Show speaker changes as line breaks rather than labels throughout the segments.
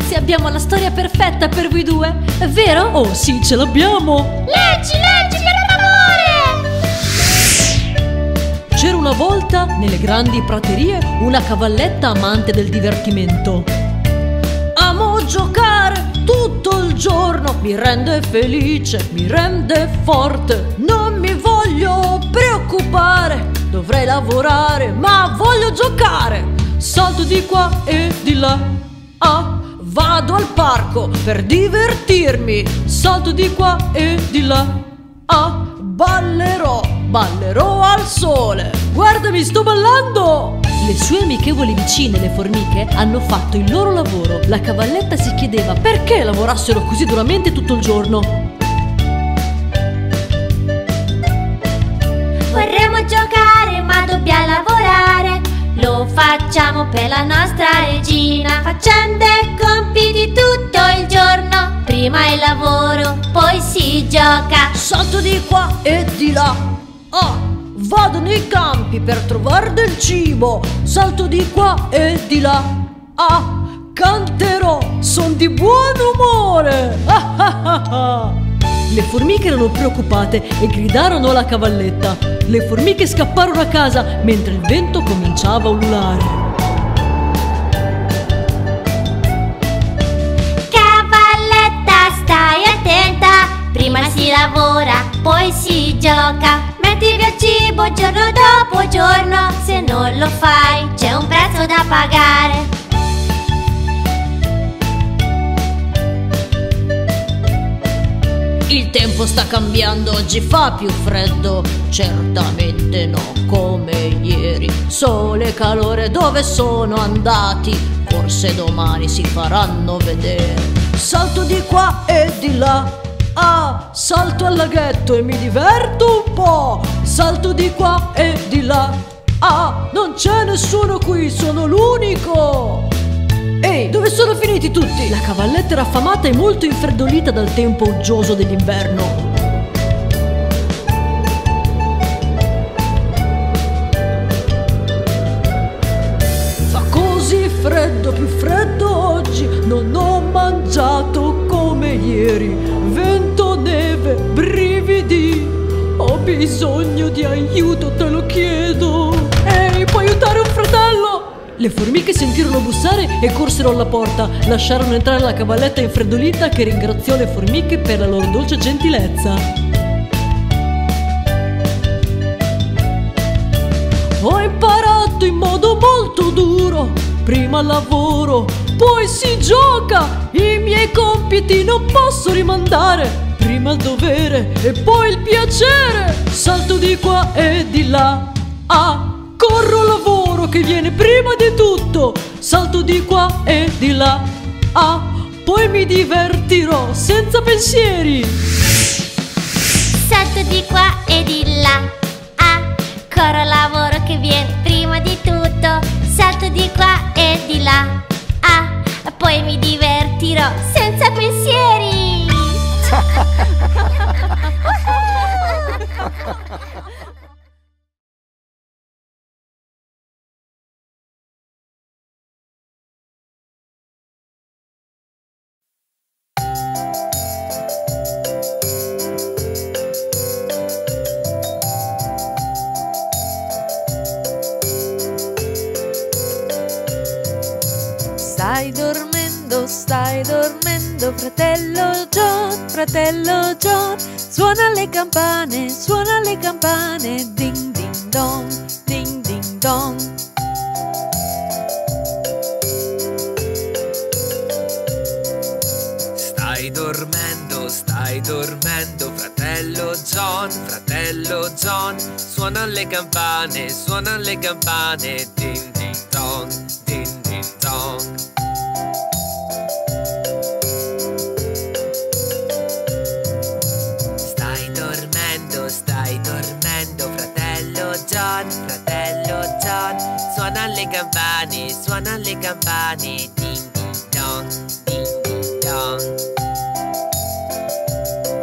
Ragazzi, abbiamo la storia perfetta per voi due, è vero?
Oh sì, ce l'abbiamo!
Leggi, per favore!
C'era una volta, nelle grandi praterie, una cavalletta amante del divertimento. Amo giocare tutto il giorno, mi rende felice, mi rende forte. Non mi voglio preoccupare, dovrei lavorare, ma voglio giocare. Salto di qua e di là, vado al parco per divertirmi. Salto di qua e di là, ballerò al sole. Guardami, sto ballando! Le sue amichevoli vicine, le formiche, hanno fatto il loro lavoro. La cavalletta si chiedeva perché lavorassero così duramente tutto il giorno.
Vorremmo giocare ma dobbiamo lavorare. Lo facciamo per la nostra regina, facendo i compiti tutto il giorno. Prima il lavoro, poi si gioca.
Salto di qua e di là, vado nei campi per trovare del cibo. Salto di qua e di là, canterò, son di buon umore. Le formiche erano preoccupate e gridarono alla cavalletta. Le formiche scapparono a casa mentre il vento cominciava a ululare.
Cavalletta, stai attenta. Prima si lavora, poi si gioca. Metti via il cibo giorno dopo giorno. Se non lo fai, c'è un prezzo da pagare.
Il tempo sta cambiando, oggi fa più freddo. Certamente no come ieri. Sole e calore dove sono andati? Forse domani si faranno vedere. Salto di qua e di là, salto al laghetto e mi diverto un po'. Salto di qua e di là, non c'è nessuno qui, sono l'unico. Ehi, dove sono finiti tutti? La cavalletta era affamata e molto infreddolita dal tempo uggioso dell'inverno. Fa così freddo, più freddo oggi. Non ho mangiato come ieri. Vento, neve, brividi. Ho bisogno di aiuto, te lo chiedo. Ehi, puoi aiutare un fratello? Le formiche sentirono bussare e corsero alla porta. Lasciarono entrare la cavalletta infreddolita, che ringraziò le formiche per la loro dolce gentilezza. Ho imparato in modo molto duro. Prima lavoro, poi si gioca. I miei compiti non posso rimandare. Prima il dovere e poi il piacere. Salto di qua e di là, corro al lavoro che viene prima di tutto. Salto di qua e di là, poi mi divertirò senza pensieri.
Salto di qua e di là, corro al lavoro che viene prima di tutto. Salto di qua e di là, poi mi divertirò senza pensieri.
Stai dormendo, fratello John, suona le campane, ding ding dong, ding ding dong.
Stai dormendo, fratello John, suona le campane, ding ding dong, ding ding dong. Stai dormendo, fratello John, suona le campane, ding ding dong, ding ding dong.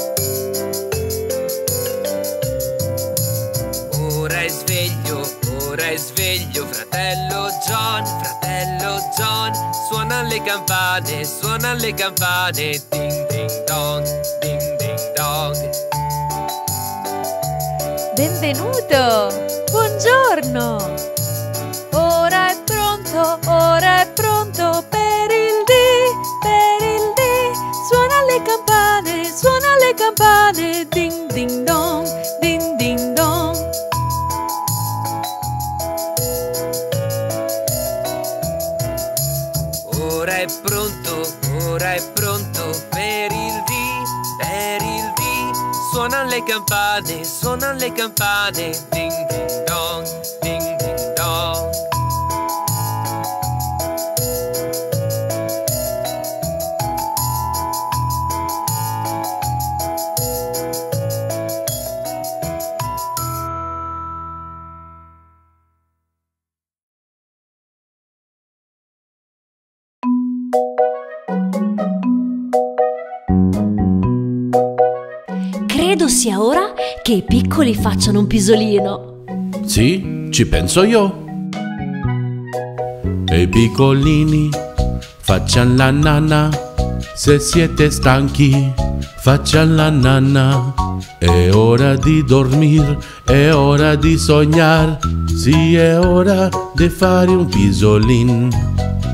Ora ora è sveglio fratello John, suona le campane, ding ding dong, ding ding dong.
Benvenuto! Buongiorno! Ora è pronto per il dì, suona le campane, ding ding dong, ding ding dong.
Ora è pronto per il dì, suona le campane, ding ding dong, ding ding dong.
Credo sia ora che i piccoli facciano un pisolino.
Sì, ci penso io. E i piccolini facciano la nanna. Se siete stanchi, facciano la nanna. È ora di dormire, è ora di sognare. Sì, è ora di fare un pisolin.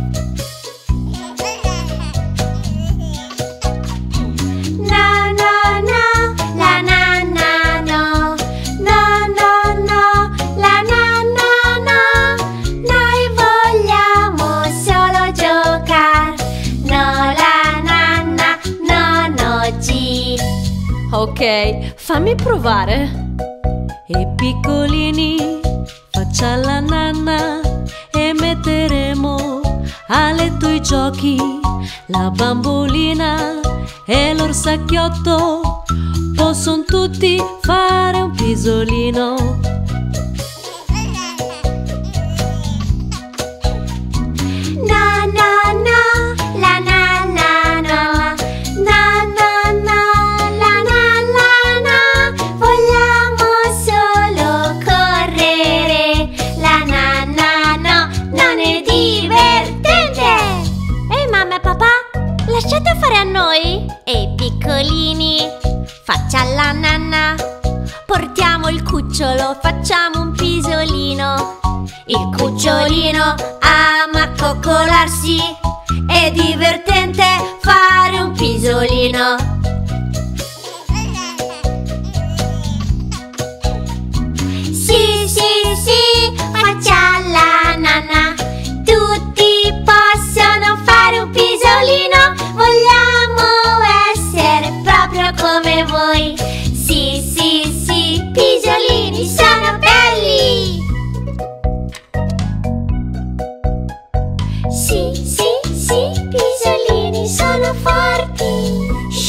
Ok, fammi provare. E piccolini, faccia la nanna e metteremo a letto i giochi, la bambolina e l'orsacchiotto. Possono tutti fare un pisolino.
Lasciate fare a noi. E piccolini, faccia la nanna. Portiamo il cucciolo, facciamo un pisolino. Il cucciolino ama coccolarsi. È divertente fare un pisolino. Sì, sì, sì, faccia la nanna. Tutti possono fare un pisolino. Vogliamo essere proprio come voi. Sì, sì, sì, pisolini sono belli. Sì, sì, sì, pisolini sono forti.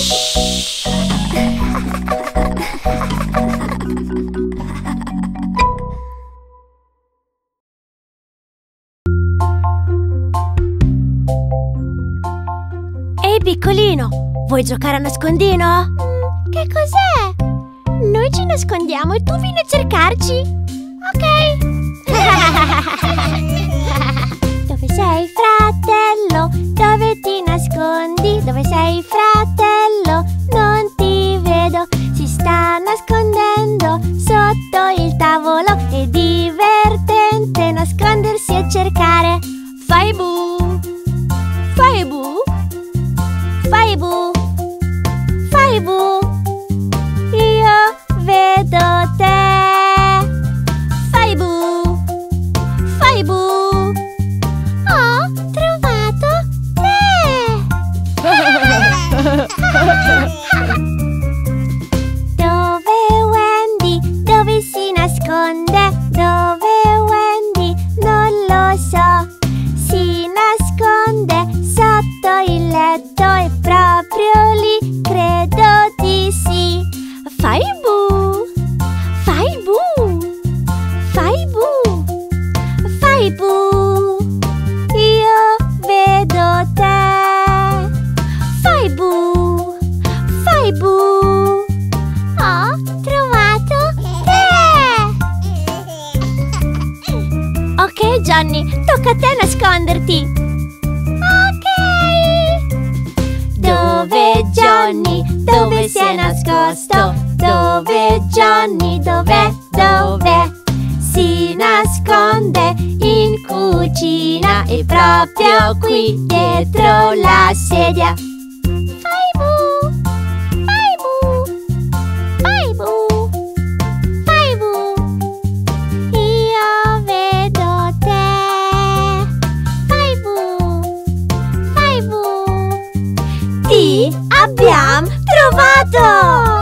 Ehi piccolino, vuoi giocare a nascondino?
Che cos'è? Noi ci nascondiamo e tu vieni a cercarci. Ok. Dove sei, fratello? Dove ti nascondi? Dove sei, fratello? Non ti vedo. Si sta nascondendo sotto il tavolo. È divertente nascondersi e cercare.
Fai bu, fai bu,
Fai bu, fai bu, io vedo te. Fai bu, fai bu, ho trovato te. Dove Wendy? Dove si nasconde? Dove Wendy? Non lo so. Si nasconde sotto il letto, è proprio lì, credo di sì. Fai bu, fai bu, fai bu, fai bu, io vedo te. Fai bu, fai bu, ho trovato te.
Ok, Johnny, tocca a te nasconderti. Ok. Dove Johnny? Dove si è nascosto? Dove Johnny? Dov'è? Dov'è? Si nasconde in cucina e proprio qui dietro la sedia. Fai bu, fai bu, fai bu, fai bu. Io vedo te. Fai bu, fai bu. Ti abbiamo trovato!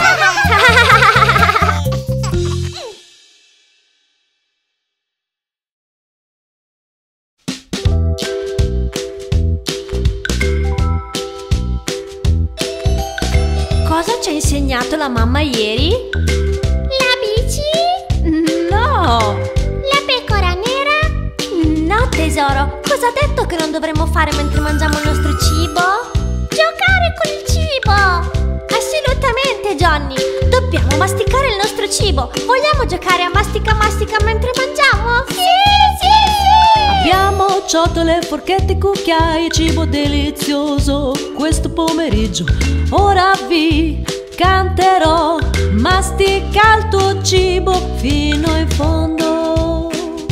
Cosa ci ha insegnato la mamma ieri?
La bici?
No!
La pecora nera?
No, tesoro, cosa ha detto che non dovremmo fare mentre mangiamo il nostro cibo?
Giocare con il cibo!
Assolutamente, Johnny! Dobbiamo masticare il nostro cibo! Vogliamo giocare a mastica mastica mentre mangiamo?
Sì, sì, sì!
Abbiamo ciotole, forchette, cucchiai e cibo delizioso questo pomeriggio. Ora vi canterò, mastica il tuo cibo fino in fondo.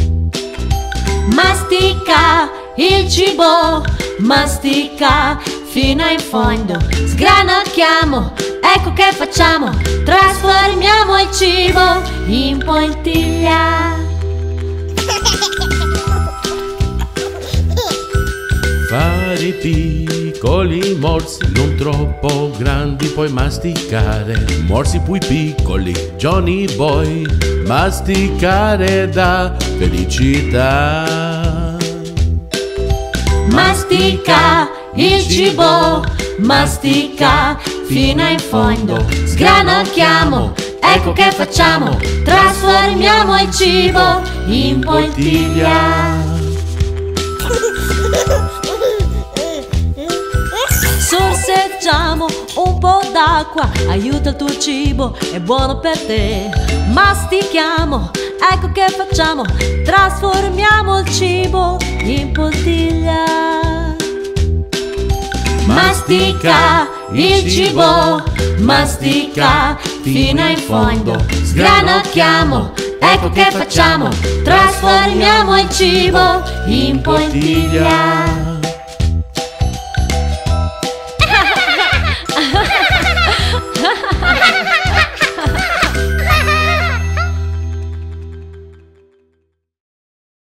Mastica il cibo, mastica fino in fondo. Sgranocchiamo, ecco che facciamo, trasformiamo il cibo in poltiglia.
Fare piccoli morsi, non troppo grandi, poi masticare. Morsi poi piccoli, Johnny Boy, masticare da felicità.
Mastica il cibo, mastica fino in fondo. Sgranocchiamo, ecco che facciamo, trasformiamo il cibo in poltiglia. Sorseggiamo un po' d'acqua, aiuta il tuo cibo, è buono per te. Mastichiamo, ecco che facciamo, trasformiamo il cibo in poltiglia. Mastica il cibo, mastica fino in fondo. Sgranocchiamo, ecco che facciamo, trasformiamo il cibo in poltiglia.